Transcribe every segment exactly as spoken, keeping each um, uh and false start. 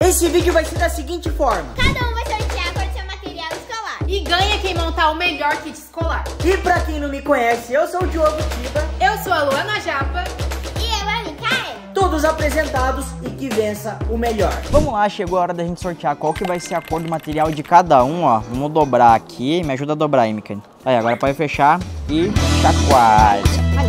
Esse vídeo vai ser da seguinte forma. Cada um vai sortear a cor do seu material escolar. E ganha quem montar o melhor kit escolar. E pra quem não me conhece, eu sou o Diogo Tiba. Eu sou a Luana Japa. E eu, a Micaela. Todos apresentados e que vença o melhor. Vamos lá, chegou a hora da gente sortear qual que vai ser a cor do material de cada um, ó. Vamos dobrar aqui. Me ajuda a dobrar aí, Micaela. Aí, agora pode fechar e chacoalha.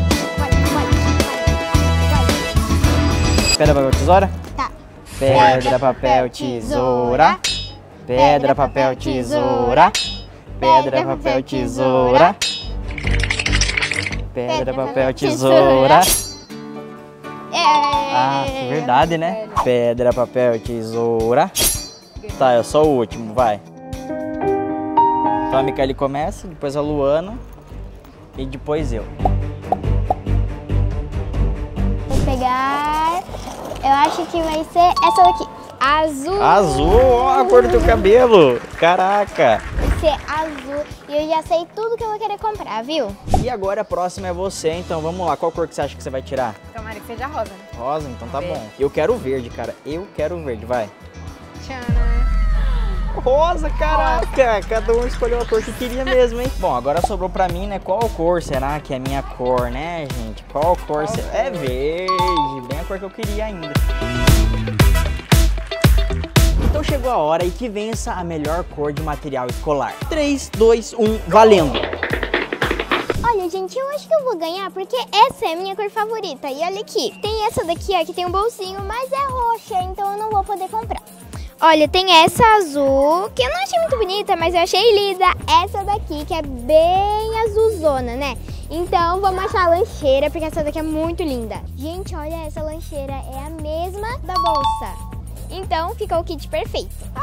Pedra, papel, tesoura? Tá. Pedra, papel, tesoura. Pedra, papel, tesoura. Pedra, papel, tesoura. Pedra, papel, tesoura. Ah, é verdade, né? Pedra, papel, tesoura. Tá, eu sou o último, vai. Então a Micaela começa, depois a Luana e depois eu. Vou pegar... Eu acho que vai ser essa daqui. Azul. Azul, ó a cor do teu cabelo. Caraca. Vai ser azul. E eu já sei tudo que eu vou querer comprar, viu? E agora a próxima é você, então vamos lá. Qual cor que você acha que você vai tirar? Tomara que seja rosa, né? Rosa? Então tá Verde. bom. Eu quero o verde, cara. Eu quero o verde, vai. Tchana. Rosa, caraca! Cada um escolheu a cor que queria mesmo, hein? Bom, agora sobrou pra mim, né? Qual cor será que é a minha cor, né, gente? Qual cor? Qual se... cor? É verde, bem a cor que eu queria ainda. Então chegou a hora e que vença a melhor cor de material escolar. três, dois, um, valendo! Olha, gente, eu acho que eu vou ganhar porque essa é a minha cor favorita. E olha aqui, tem essa daqui, ó, que tem um bolsinho, mas é roxa, então eu não vou poder comprar. Olha, tem essa azul, que eu não achei muito bonita, mas eu achei linda. Essa daqui, que é bem azulzona, né? Então, vamos achar a lancheira, porque essa daqui é muito linda. Gente, olha, essa lancheira é a mesma da bolsa. Então, ficou o kit perfeito. Ah!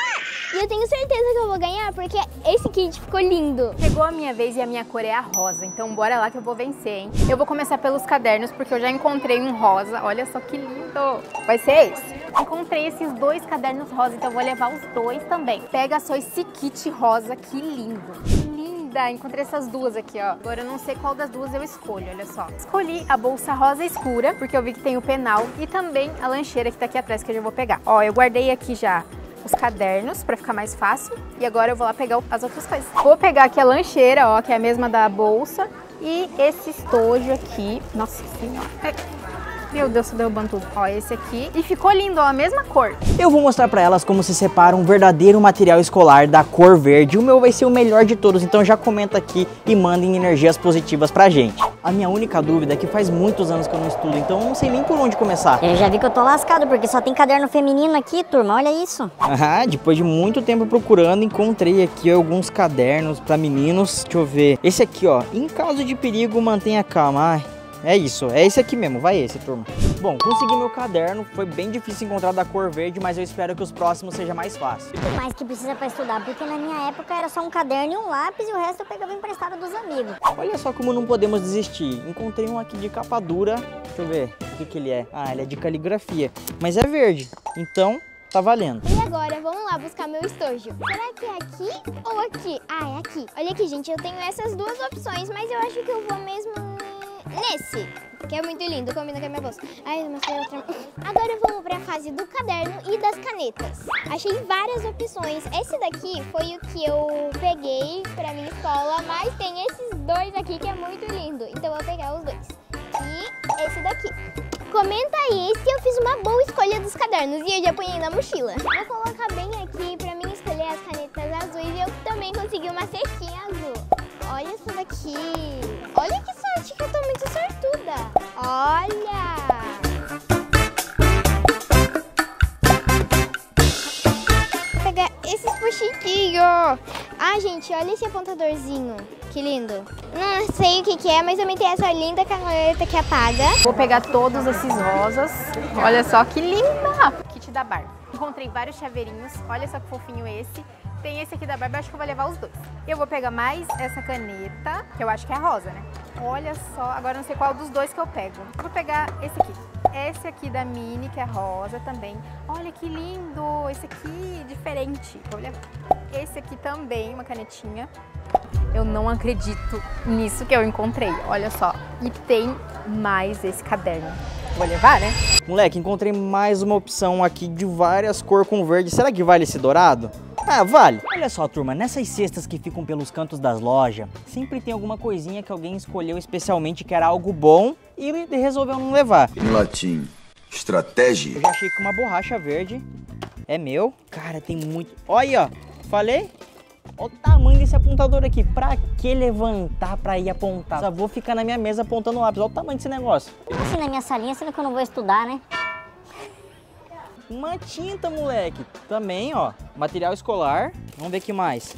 E eu tenho certeza que eu vou ganhar, porque esse kit ficou lindo. Chegou a minha vez e a minha cor é a rosa, então bora lá que eu vou vencer, hein? Eu vou começar pelos cadernos, porque eu já encontrei um rosa. Olha só que lindo! Vai ser esse. Encontrei esses dois cadernos rosa, então eu vou levar os dois também. Pega só esse kit rosa, que lindo! Linda! Encontrei essas duas aqui, ó. Agora eu não sei qual das duas eu escolho, olha só. Escolhi a bolsa rosa escura, porque eu vi que tem o penal, e também a lancheira que tá aqui atrás, que eu já vou pegar. Ó, eu guardei aqui já os cadernos pra ficar mais fácil, e agora eu vou lá pegar as outras coisas. Vou pegar aqui a lancheira, ó, que é a mesma da bolsa, e esse estojo aqui. Nossa senhora! Meu Deus, tô derrubando tudo. Ó, esse aqui. E ficou lindo, ó, a mesma cor. Eu vou mostrar pra elas como se separa um verdadeiro material escolar da cor verde. O meu vai ser o melhor de todos, então já comenta aqui e mandem energias positivas pra gente. A minha única dúvida é que faz muitos anos que eu não estudo, então eu não sei nem por onde começar. Eu já vi que eu tô lascado, porque só tem caderno feminino aqui, turma, olha isso. Ah, depois de muito tempo procurando, encontrei aqui alguns cadernos pra meninos. Deixa eu ver. Esse aqui, ó. Em caso de perigo, mantenha calma. Ai. É isso, é esse aqui mesmo, vai esse, turma. Bom, consegui meu caderno, foi bem difícil encontrar da cor verde, mas eu espero que os próximos seja mais fácil. O mais que precisa pra estudar, porque na minha época era só um caderno e um lápis e o resto eu pegava emprestado dos amigos. Olha só como não podemos desistir. Encontrei um aqui de capa dura, deixa eu ver o que que ele é. Ah, ele é de caligrafia, mas é verde, então tá valendo. E agora, vamos lá buscar meu estojo. Será que é aqui ou aqui? Ah, é aqui. Olha aqui, gente, eu tenho essas duas opções, mas eu acho que eu vou mesmo nesse, que é muito lindo, combina com a minha bolsa. Ai, mas foi outra. Agora vamos para a fase do caderno e das canetas. Achei várias opções. Esse daqui foi o que eu peguei para minha escola, mas tem esses dois aqui que é muito lindo. Então eu vou pegar os dois. E esse daqui. Comenta aí se eu fiz uma boa escolha dos cadernos e eu já ponhei na mochila. Vou colocar bem aqui para mim escolher as canetas azuis e eu também consegui uma cestinha azul. Olha isso daqui. Olha que sorte que eu tô muito sortuda. Olha! Vou pegar esses pochitinhos. Ah, gente, olha esse apontadorzinho. Que lindo. Não sei o que que é, mas também tem essa linda caneta que apaga. Vou pegar todos esses rosas. Olha só que linda! Kit da Barbie. Encontrei vários chaveirinhos. Olha só que fofinho esse. Tem esse aqui da Barbie, acho que eu vou levar os dois. Eu vou pegar mais essa caneta, que eu acho que é rosa, né? Olha só, agora eu não sei qual dos dois que eu pego. Eu vou pegar esse aqui. Esse aqui da Mini, que é rosa também. Olha que lindo! Esse aqui, diferente. Vou levar. Esse aqui também, uma canetinha. Eu não acredito nisso que eu encontrei. Olha só. E tem mais esse caderno. vou levar, né? Moleque, encontrei mais uma opção aqui de várias cores com verde. Será que vale esse dourado? Ah, vale. Olha só, turma, nessas cestas que ficam pelos cantos das lojas, sempre tem alguma coisinha que alguém escolheu especialmente que era algo bom e resolveu não levar. Em latim, estratégia. Eu já achei que uma borracha verde é meu. Cara, tem muito... Olha, ó, falei? Olha o tamanho desse apontador aqui. Pra que levantar pra ir apontar? Só vou ficar na minha mesa apontando o lápis. Olha o tamanho desse negócio. Assim, na minha salinha, sendo que eu não vou estudar, né? Uma tinta, moleque. Também, ó. Material escolar. Vamos ver o que mais.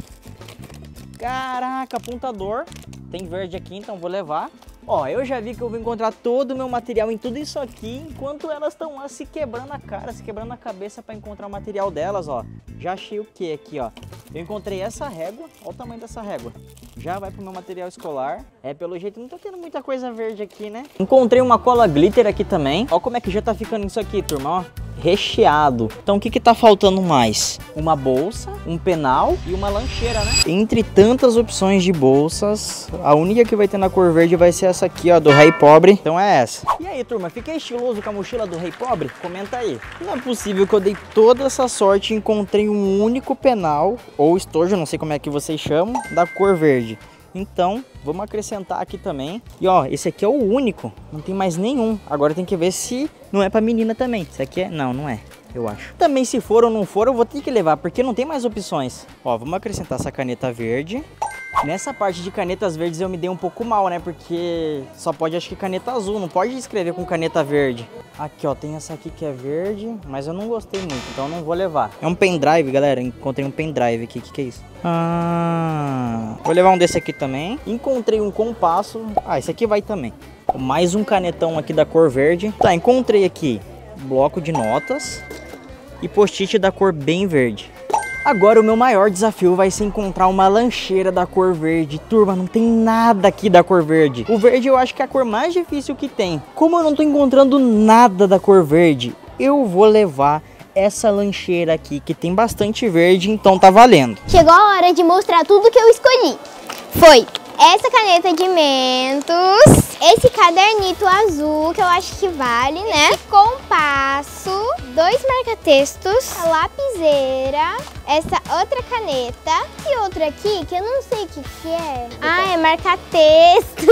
Caraca, apontador. Tem verde aqui, então vou levar. Ó, eu já vi que eu vou encontrar todo o meu material em tudo isso aqui, enquanto elas estão lá se quebrando a cara, se quebrando a cabeça para encontrar o material delas, ó. Já achei o que aqui, ó. Eu encontrei essa régua, olha o tamanho dessa régua. Já vai pro meu material escolar. É, pelo jeito não tô tendo muita coisa verde aqui, né? Encontrei uma cola glitter aqui também. Ó como é que já tá ficando isso aqui, turma, ó. Recheado. Então o que que tá faltando mais? Uma bolsa, um penal e uma lancheira, né? Entre tantas opções de bolsas, a única que vai ter na cor verde vai ser essa aqui, ó, do Rei Pobre. Então é essa. E aí, turma, fiquei estiloso com a mochila do Rei Pobre? Comenta aí. Não é possível que eu dei toda essa sorte e encontrei um único penal, ou estojo, não sei como é que vocês chamam, da cor verde. Então, vamos acrescentar aqui também. E ó, esse aqui é o único, não tem mais nenhum. Agora tem que ver se não é pra menina também. Isso aqui é... Não, não é, eu acho. Também se for ou não for, eu vou ter que levar, porque não tem mais opções. Ó, vamos acrescentar essa caneta verde. Nessa parte de canetas verdes eu me dei um pouco mal, né? Porque só pode, acho que caneta azul, não pode escrever com caneta verde. Aqui, ó, tem essa aqui que é verde, mas eu não gostei muito, então eu não vou levar. É um pendrive, galera, encontrei um pendrive aqui, o que que é isso? Ah, vou levar um desse aqui também. Encontrei um compasso, ah, esse aqui vai também. Mais um canetão aqui da cor verde. Tá, encontrei aqui bloco de notas e post-it da cor bem verde. Agora o meu maior desafio vai ser encontrar uma lancheira da cor verde. Turma, não tem nada aqui da cor verde. O verde eu acho que é a cor mais difícil que tem. Como eu não tô encontrando nada da cor verde, eu vou levar essa lancheira aqui, que tem bastante verde, então tá valendo. Chegou a hora de mostrar tudo que eu escolhi. Foi essa caneta de mentos, esse cadernito azul, que eu acho que vale, né? Esse compasso, dois marca-textos, a lapiseira, essa outra caneta e outra aqui, que eu não sei o que que é. Ah, é marca-texto.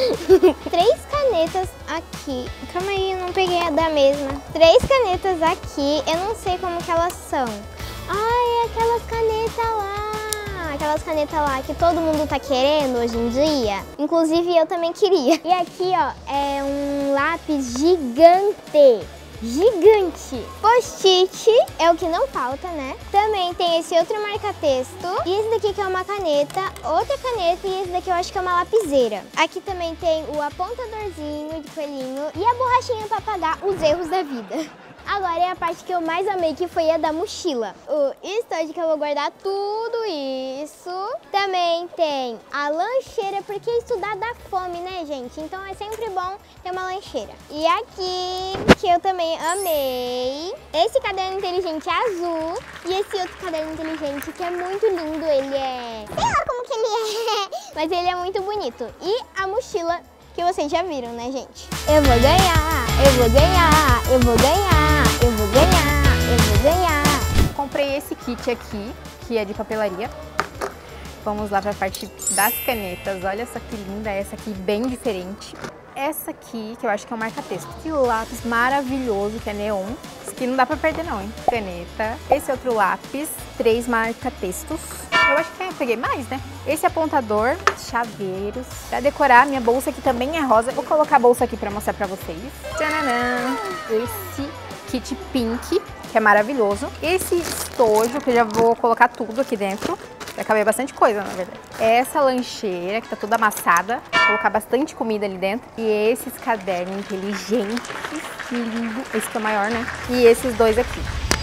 Três canetas aqui. Calma aí, eu não peguei a da mesma. Três canetas aqui, eu não sei como que elas são. Ah, é aquelas canetas lá. Aquelas canetas lá que todo mundo tá querendo hoje em dia. Inclusive eu também queria. E aqui, ó, é um lápis gigante. Gigante. Post-it é o que não falta, né? Também tem esse outro marca-texto. E esse daqui que é uma caneta, outra caneta e esse daqui eu acho que é uma lapiseira. Aqui também tem o apontadorzinho de coelhinho e a borrachinha pra apagar os erros da vida. Agora é a parte que eu mais amei, que foi a da mochila. O estojo que eu vou guardar tudo isso. Também tem a lancheira, porque estudar dá fome, né, gente? Então é sempre bom ter uma lancheira. E aqui, que eu também amei, esse caderno inteligente azul e esse outro caderno inteligente que é muito lindo. Ele é... sei lá como que ele é, mas ele é muito bonito. E a mochila, que vocês já viram, né, gente? Eu vou ganhar, eu vou ganhar, eu vou ganhar, eu vou ganhar, eu vou ganhar. Comprei esse kit aqui, que é de papelaria. Vamos lá para a parte das canetas. Olha só que linda, essa aqui bem diferente. Essa aqui, que eu acho que é um marca-texto. Que lápis maravilhoso, que é neon. Esse aqui não dá pra perder não, hein? Caneta. Esse outro lápis, três marca-textos. Eu acho que eu peguei mais, né? Esse apontador, chaveiros. Pra decorar, minha bolsa aqui também é rosa. Vou colocar a bolsa aqui pra mostrar pra vocês. Tchananã! Esse kit pink, que é maravilhoso. Esse estojo, que eu já vou colocar tudo aqui dentro. Vai caber bastante coisa, na verdade. Essa lancheira, que tá toda amassada. Vou colocar bastante comida ali dentro. E esses cadernos inteligentes. Que lindo. Esse que é o maior, né? E esses dois aqui.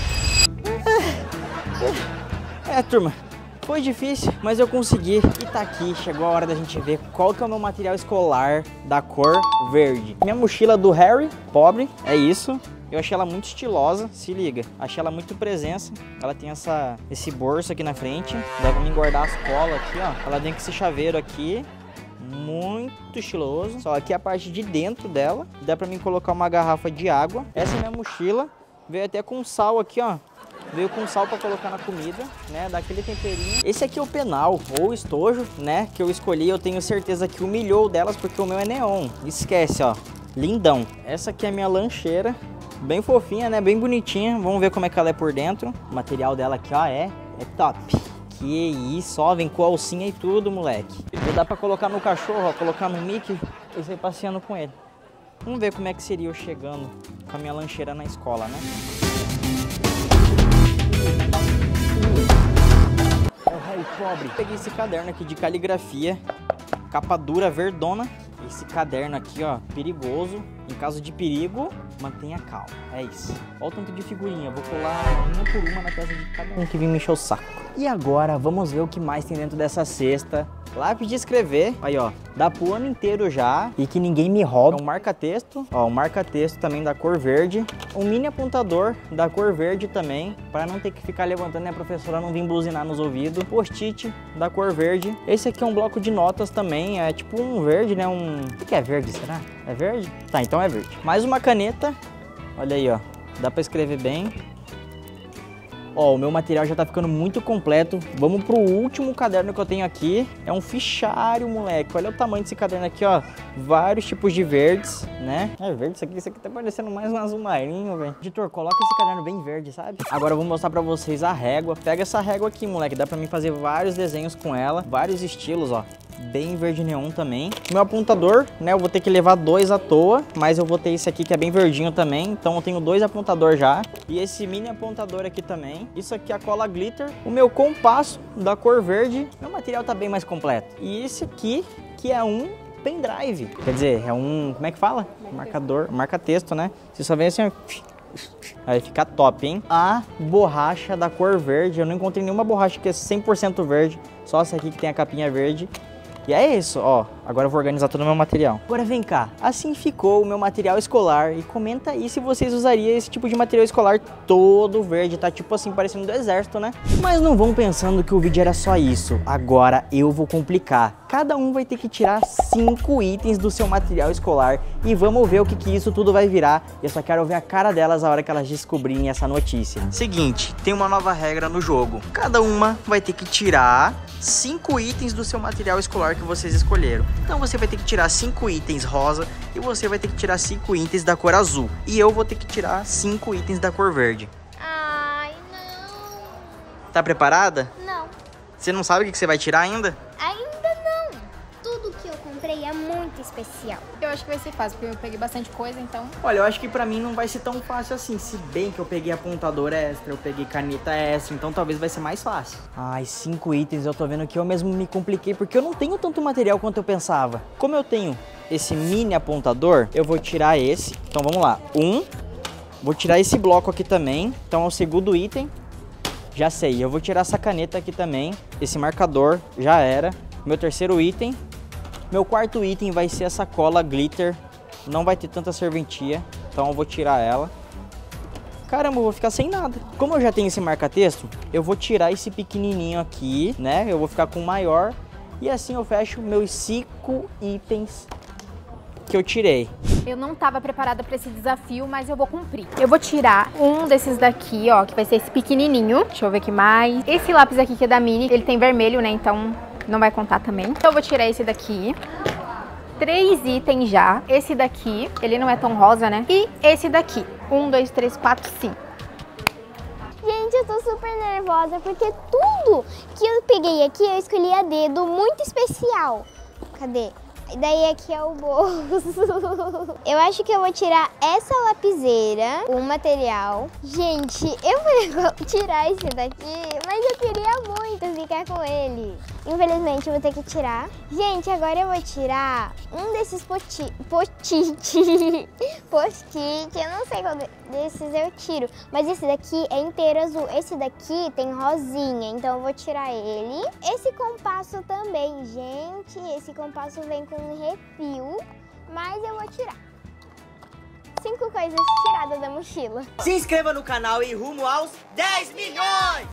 É, turma. Foi difícil, mas eu consegui. E tá aqui, chegou a hora da gente ver qual que é o meu material escolar da cor verde. Minha mochila do Harry Pobre, é isso. Eu achei ela muito estilosa, se liga. Achei ela muito presença. Ela tem essa, esse bolso aqui na frente. Dá pra me guardar as colas aqui, ó. Ela tem esse chaveiro aqui. muito estiloso. Só aqui a parte de dentro dela, dá pra mim colocar uma garrafa de água. Essa é minha mochila, veio até com sal aqui, ó. Veio com sal pra colocar na comida, né, dá aquele temperinho. Esse aqui é o penal, ou estojo, né, que eu escolhi. Eu tenho certeza que humilhou delas, porque o meu é neon. Esquece, ó, lindão. Essa aqui é a minha lancheira, bem fofinha, né, bem bonitinha. Vamos ver como é que ela é por dentro. O material dela aqui, ó, é, é top. Que isso, ó, vem com alcinha e tudo, moleque. Já dá pra colocar no cachorro, ó, colocar no Mickey e sair passeando com ele. Vamos ver como é que seria eu chegando com a minha lancheira na escola, né? Ai, pobre. Peguei esse caderno aqui de caligrafia, capa dura, verdona. Esse caderno aqui, ó, perigoso. Em caso de perigo, mantenha calma. É isso. Olha o tanto de figurinha. Vou colar uma por uma na testa de cada um que vem me encher o saco. E agora, vamos ver o que mais tem dentro dessa cesta. Lápis de escrever. Aí, ó. Dá pro ano inteiro já. E que ninguém me rouba. Um marca-texto. Ó, um marca-texto também da cor verde. Um mini apontador da cor verde também. Pra não ter que ficar levantando e a professora não vir buzinar nos ouvidos. Post-it da cor verde. Esse aqui é um bloco de notas também. É tipo um verde, né? Um... O que é verde, será? É verde? Tá, então é verde. Mais uma caneta. Olha aí, ó. Dá pra escrever bem. Ó, o meu material já tá ficando muito completo. Vamos pro último caderno que eu tenho aqui. É um fichário, moleque. Olha o tamanho desse caderno aqui, ó. Vários tipos de verdes, né? É verde isso aqui. Isso aqui tá parecendo mais um azul marinho, velho. Editor, coloca esse caderno bem verde, sabe? Agora eu vou mostrar pra vocês a régua. Pega essa régua aqui, moleque. Dá pra mim fazer vários desenhos com ela. Vários estilos, ó. Bem verde neon também. Meu apontador, né, eu vou ter que levar dois à toa, mas eu vou ter esse aqui que é bem verdinho também, então eu tenho dois apontadores já. E esse mini apontador aqui também. Isso aqui é a cola glitter. O meu compasso da cor verde. Meu material tá bem mais completo. E esse aqui, que é um pendrive. Quer dizer, é um, como é que fala? Marcador, marca-texto, né? Você só vem assim, ó. Aí fica top, hein? A borracha da cor verde. Eu não encontrei nenhuma borracha que é cem por cento verde. Só essa aqui que tem a capinha verde. E é isso, ó. Agora eu vou organizar todo o meu material. Agora vem cá. Assim ficou o meu material escolar. E comenta aí se vocês usariam esse tipo de material escolar todo verde. Tá tipo assim, parecendo do exército, né? Mas não vão pensando que o vídeo era só isso. Agora eu vou complicar. Cada um vai ter que tirar cinco itens do seu material escolar. E vamos ver o que, que isso tudo vai virar. Eu só quero ver a cara delas a hora que elas descobrirem essa notícia. Seguinte, tem uma nova regra no jogo. Cada uma vai ter que tirar cinco itens do seu material escolar que vocês escolheram. Então você vai ter que tirar cinco itens rosa e você vai ter que tirar cinco itens da cor azul. E eu vou ter que tirar cinco itens da cor verde. Ai, não. Tá preparada? Não. Você não sabe o que você vai tirar ainda? Ainda não. Tudo que eu comprei é muito especial. Eu acho que vai ser fácil, porque eu peguei bastante coisa, então... Olha, eu acho que pra mim não vai ser tão fácil assim. Se bem que eu peguei apontador extra, eu peguei caneta extra, então talvez vai ser mais fácil. Ai, cinco itens, eu tô vendo que eu mesmo me compliquei, porque eu não tenho tanto material quanto eu pensava. Como eu tenho esse mini apontador, eu vou tirar esse. Então vamos lá. Um. Vou tirar esse bloco aqui também. Então é o segundo item. Já sei, eu vou tirar essa caneta aqui também. Esse marcador, já era. Meu terceiro item. Meu quarto item vai ser essa cola glitter. Não vai ter tanta serventia, então eu vou tirar ela. Caramba, eu vou ficar sem nada. Como eu já tenho esse marca-texto, eu vou tirar esse pequenininho aqui, né? Eu vou ficar com o maior. E assim eu fecho meus cinco itens que eu tirei. Eu não estava preparada para esse desafio, mas eu vou cumprir. Eu vou tirar um desses daqui, ó, que vai ser esse pequenininho. Deixa eu ver aqui mais. Esse lápis aqui que é da Mini, ele tem vermelho, né? Então não vai contar também. Então eu vou tirar esse daqui. Três itens já. Esse daqui, ele não é tão rosa, né? E esse daqui. Um, dois, três, quatro, cinco. Gente, eu tô super nervosa porque tudo que eu peguei aqui eu escolhi a dedo, muito especial. Cadê? E daí aqui é o bolso. Eu acho que eu vou tirar essa lapiseira, o material. Gente, eu vou tirar esse daqui, mas eu queria muito ficar com ele. Infelizmente eu vou ter que tirar. Gente, agora eu vou tirar um desses post-it. Post-it. Post-it. Eu não sei qual desses eu tiro. Mas esse daqui é inteiro azul. Esse daqui tem rosinha, então eu vou tirar ele. Esse compasso também, gente. Esse compasso vem com um refil, mas eu vou tirar. Cinco coisas tiradas da mochila. Se inscreva no canal e rumo aos dez milhões!